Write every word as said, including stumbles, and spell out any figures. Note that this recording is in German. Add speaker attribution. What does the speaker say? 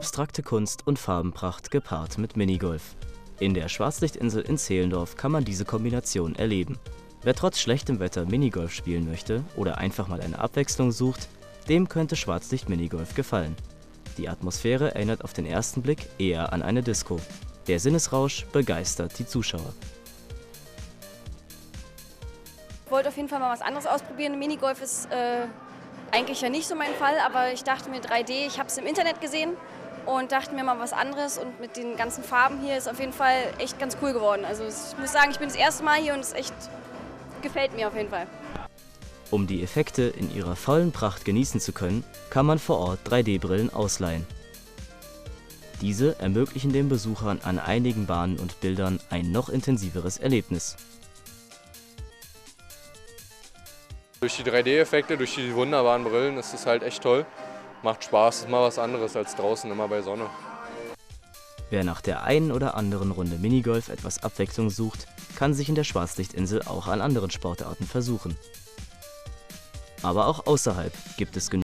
Speaker 1: Abstrakte Kunst und Farbenpracht gepaart mit Minigolf. In der Schwarzlichtinsel in Zehlendorf kann man diese Kombination erleben. Wer trotz schlechtem Wetter Minigolf spielen möchte oder einfach mal eine Abwechslung sucht, dem könnte Schwarzlicht-Minigolf gefallen. Die Atmosphäre erinnert auf den ersten Blick eher an eine Disco. Der Sinnesrausch begeistert die Zuschauer.
Speaker 2: Ich wollte auf jeden Fall mal was anderes ausprobieren. Minigolf ist äh, eigentlich ja nicht so mein Fall, aber ich dachte mir drei D, ich habe es im Internet gesehen und dachte mir mal was anderes, und mit den ganzen Farben hier ist auf jeden Fall echt ganz cool geworden. Also ich muss sagen, ich bin das erste Mal hier und es echt gefällt mir auf jeden Fall.
Speaker 1: Um die Effekte in ihrer vollen Pracht genießen zu können, kann man vor Ort drei D-Brillen ausleihen. Diese ermöglichen den Besuchern an einigen Bahnen und Bildern ein noch intensiveres Erlebnis.
Speaker 3: Durch die drei D-Effekte, durch die wunderbaren Brillen ist es halt echt toll. Macht Spaß, ist mal was anderes als draußen immer bei Sonne.
Speaker 1: Wer nach der einen oder anderen Runde Minigolf etwas Abwechslung sucht, kann sich in der Schwarzlichtinsel auch an anderen Sportarten versuchen. Aber auch außerhalb gibt es genug